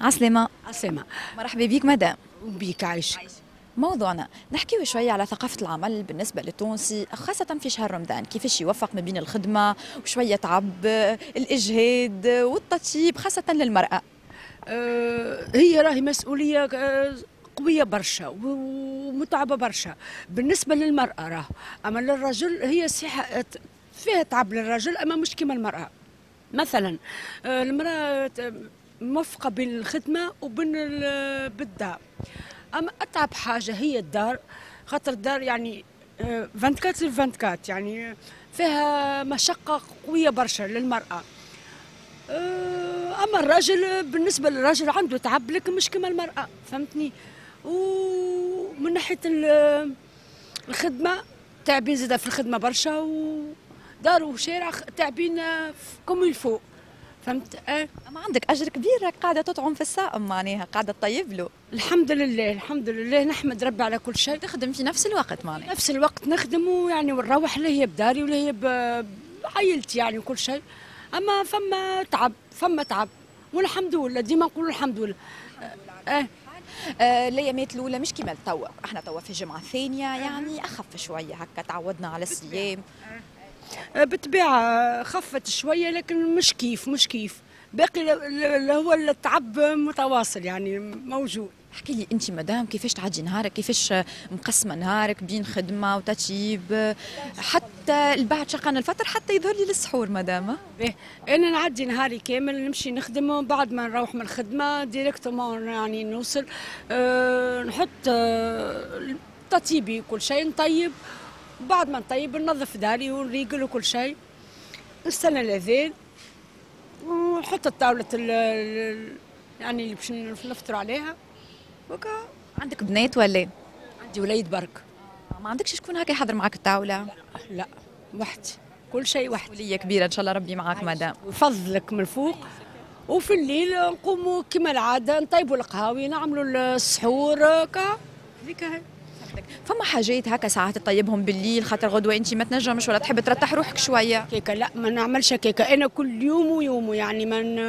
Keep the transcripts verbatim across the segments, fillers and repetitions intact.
عسلامة. عسلامة. مرحبا بك مدام. بيك عايش. موضوعنا نحكيو شوية على ثقافة العمل بالنسبة للتونسي خاصة في شهر رمضان، كيفاش يوفق ما بين الخدمة وشوية تعب، الإجهاد والتطيب خاصة للمرأة. أه هي راهي مسؤولية أه قوية برشا ومتعبة برشا بالنسبة للمرأة راه، أما للرجل هي صحة فيها تعب للرجل أما مش كما المرأة. مثلا أه المرأة موفقة بين الخدمة وبين بالدار، أما أتعب حاجة هي الدار، خاطر الدار يعني أه أربعة وعشرين أربعة وعشرين يعني فيها مشقة قوية برشا للمرأة. أما الراجل بالنسبة للراجل عنده تعب لكن مش كما المرأة، فهمتني؟ ومن ناحية الخدمة تعبين زاده في الخدمة برشا، ودار وشارع تعبين كم الفوق، فهمت؟ اه أما عندك أجر كبير، راك قاعدة تطعم في الصائم، معناها قاعدة تطيب له. الحمد لله الحمد لله، نحمد ربي على كل شيء. تخدم في نفس الوقت معناها؟ نفس الوقت نخدم ويعني ونروح اللي هي بداري واللي هي بعائلتي يعني وكل شيء. اما فما تعب فما تعب والحمد لله، ديما نقول الحمد لله. اه آه الايامات الاولى مش كيما توا، احنا توا في الجمعه الثانيه يعني اخف شويه هكا، تعودنا على الصيام. بالطبيعه خفت شويه لكن مش كيف مش كيف باقي اللي هو التعب متواصل يعني موجود. احكي لي انت مدام، كيفاش تعدي نهارك؟ كيفاش مقسمه نهارك بين خدمه وتطيب حتى بعد شقان الفطر حتى يظهر لي للسحور مدام؟ باهي انا نعدي نهاري كامل نمشي نخدم، بعد ما نروح من الخدمه ديريكتومون يعني نوصل أه نحط أه تطيبي كل شيء نطيب، بعد ما نطيب ننظف داري ونريقل وكل شيء، نستنى الاذان ونحط الطاوله يعني اللي باش نفطروا عليها. وكا عندك بنات ولا؟ عندي وليد برك. ما عندكش شكون هكا يحضر معك الطاوله؟ لا, لا. وحدي، كل شيء وحدي. مسؤوليه كبيره ان شاء الله ربي معاك مدام. وفضلك من الفوق. وفي الليل نقوموا كما العاده نطيبوا القهاوي نعملوا السحور كا هذيك هي. فما حاجات هكا ساعات تطيبهم بالليل خاطر غدوه انت ما تنجمش ولا تحب ترتاح روحك شويه؟ كيكه لا ما نعملش كيكه، انا كل يوم ويوم يعني من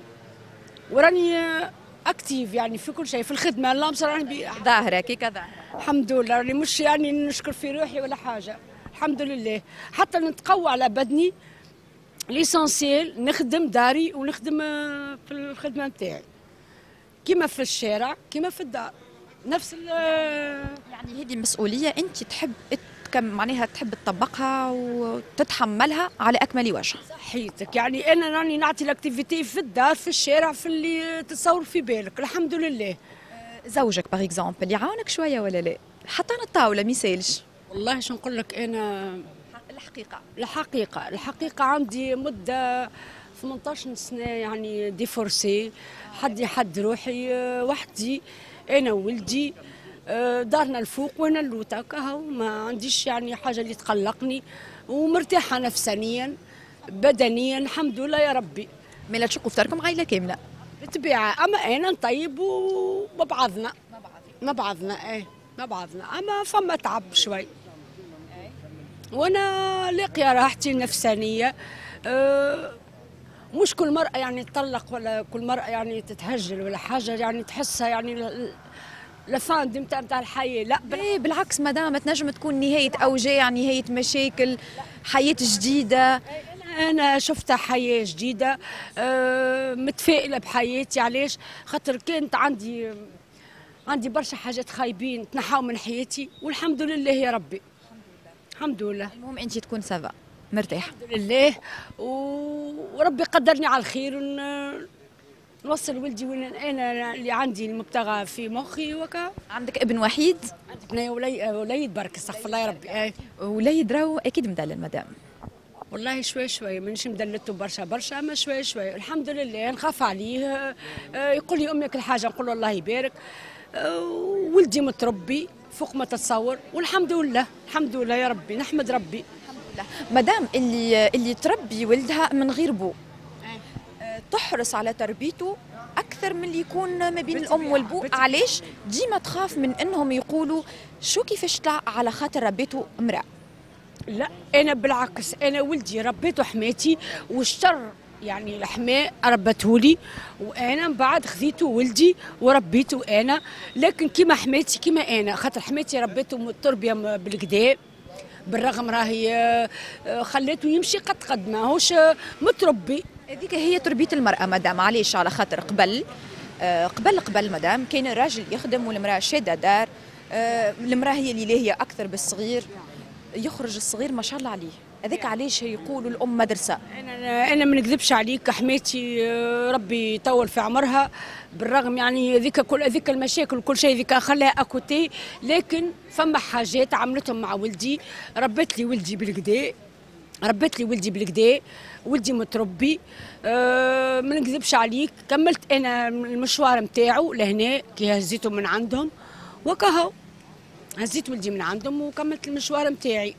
وراني اكتيف يعني في كل شيء في الخدمه، اللهم صل على النبي. ظاهره كيكه ظاهره الحمد لله، راني مش يعني نشكر في روحي ولا حاجه، الحمد لله. حتى نتقوى على بدني ليسونسيال، نخدم داري ونخدم في الخدمه نتاعي كيما في الشارع كيما في الدار نفس يعني هذه مسؤوليه انت تحب كم معناها تحب تطبقها وتتحملها على اكمل وجه. صحيتك، يعني انا راني نعطي الاكتيفيتي في الدار في الشارع في اللي تتصور في بالك، الحمد لله. زوجك باغ اكزومبل يعاونك شويه ولا لا؟ حتى انا الطاوله ما يسالش. والله شو نقول لك، انا الحقيقه الحقيقه الحقيقه عندي مده ثمانية عشر سنه يعني ديفورسي، حدي حد روحي وحدي انا وولدي، دارنا الفوق وانا اللوطه كهو، ما عنديش يعني حاجه اللي تقلقني ومرتاحه نفسانيا بدنيا الحمد لله يا ربي. مالا تشقوا فطاركم عائله كامله؟ بالطبيعه، اما انا نطيب ومع بعضنا مع بعضنا ايه مع بعضنا، اما فما تعب شوي وانا لاقيه راحتي النفسانيه. أه مش كل مرأة يعني تطلق ولا كل مرأة يعني تتهجل ولا حاجة يعني تحسها يعني لفان دي نتاع الحياة، لا بالعكس مدام، تنجم تكون نهاية أوجاع، نهاية مشاكل، حياة جديدة. أنا شفتها حياة جديدة، أه متفائلة بحياتي. علاش؟ خاطر كانت عندي عندي برشا حاجات خايبين تنحاو من حياتي والحمد لله يا ربي. الحمد لله. المهم أنت تكون سافا مرتاحة الحمد لله، وربي قدرني على الخير نوصل ولدي وين انا اللي عندي المبتغى في مخي. وكا عندك ابن وحيد؟ عندي بنيه ولي وليد برك، استغفر الله يا ربي. اي وليد راهو اكيد مدلل مدام؟ والله شوي شوي، مانيش مدلته برشا برشا، اما شوي شوي الحمد لله. نخاف عليه، يقول لي امك الحاجه نقول له الله يبارك. ولدي متربي فوق ما تتصور والحمد لله الحمد لله يا ربي، نحمد ربي. الحمد لله. مدام اللي اللي تربي ولدها من غير بو تحرص على تربيته اكثر من اللي يكون ما بين الام والبو، علاش ديما تخاف من انهم يقولوا شو كيفاش طلع على خاطر ربيته امراه؟ لا انا بالعكس، انا ولدي ربيته حماتي والشر يعني الحماء ربته لي، وانا من بعد خذيته ولدي وربيته انا، لكن كيما حماتي كيما انا، خاطر حماتي ربيته من التربيه بالكدا، بالرغم راهي خليته يمشي قد قد ماهوش متربي. هذيك هي تربيه المراه مدام، علاش؟ على خاطر قبل قبل قبل مدام كان الراجل يخدم والمراه شاده دار، المراه هي اللي لاهيه اكثر بالصغير، يخرج الصغير ما شاء الله عليه، هذاك علاش يقولوا الام مدرسه. انا انا ما نكذبش عليك، حماتي ربي يطول في عمرها، بالرغم يعني ذيك كل ذيك المشاكل وكل شيء ذيك خلاها اكوتي، لكن فما حاجات عملتهم مع ولدي، ربت لي ولدي بالكدا، ربت لي ولدي بالكدا، ولدي متربي. أه ما نكذبش عليك، كملت انا المشوار نتاعو لهنا كي هزيته من عندهم، وكهو هزيت ولدي من عندهم وكملت المشوار نتاعي،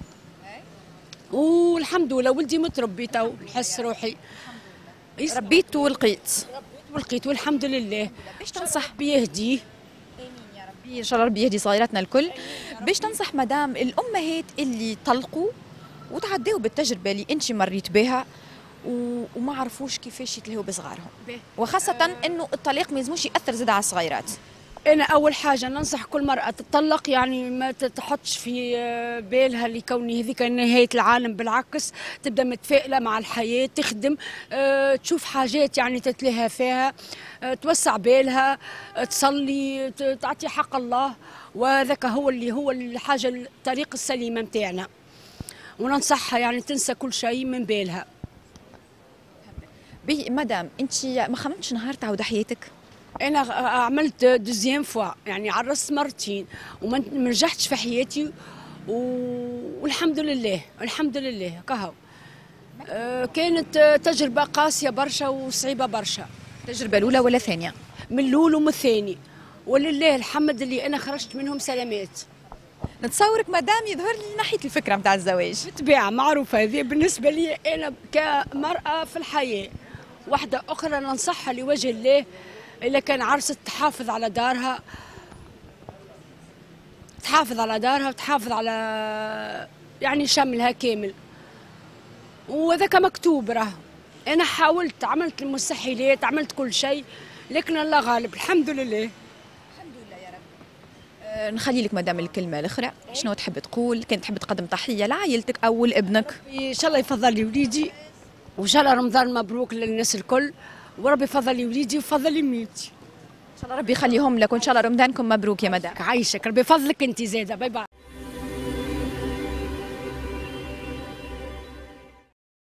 والحمد لله ولدي متربي تو نحس روحي ربيت ولقيت ولقيت والحمد لله. باش تنصح بيهديه؟ امين يا ربي، ان شاء الله ربي يهدي صغيراتنا الكل. باش تنصح مدام الامهات اللي طلقوا وتعداو بالتجربه اللي انت مريت بها وما عرفوش كيفاش يتلهوا بصغارهم، وخاصه انه الطلاق ما يلزموش ياثر زاد على الصغيرات. أنا أول حاجة ننصح كل مرأة تطلق يعني ما تحطش في بالها اللي كوني هذيك نهاية العالم، بالعكس تبدأ متفائلة مع الحياة، تخدم، أه تشوف حاجات يعني تتلهى فيها، أه توسع بالها، أه تصلي، تعطي حق الله، وذاك هو اللي هو الحاجة الطريق السليمة متاعنا، وننصحها يعني تنسى كل شيء من بالها. بي مدام انت ما خممتش نهار تعود حياتك؟ انا عملت دوزيام فوا، يعني عرست مرتين وما نجحتش في حياتي، والحمد لله الحمد لله كهو. أه كانت تجربه قاسيه برشا وصعيبه برشا. التجربه الاولى ولا الثانيه؟ من الاول ومن الثاني، ولله الحمد اللي انا خرجت منهم سلامات. نتصورك مدام يظهر لي ناحيه الفكره نتاع الزواج بالطبيعه معروفه هذه بالنسبه لي انا كمراه في الحياه. واحده اخرى ننصحها لوجه الله، إلا كان عرست تحافظ على دارها، تحافظ على دارها وتحافظ على يعني شملها كامل، وذاك مكتوب راه. أنا حاولت، عملت المستحيلات، عملت كل شيء، لكن الله غالب الحمد لله. الحمد لله يا رب. أه نخلي لك مدام الكلمة الأخرى، شنو تحب تقول؟ كان تحب تقدم تحية لعائلتك أو لابنك؟ إن شاء الله يفضل لي وليدي، وإن شاء الله رمضان مبروك للناس الكل، وربي يفضل لي وليدي ويفضل لي ميتي. ان شاء الله ربي يخليهم لك، وان شاء الله رمضانكم مبروك يا مدام. عايشك، ربي يفضلك انت زاده. باي باي.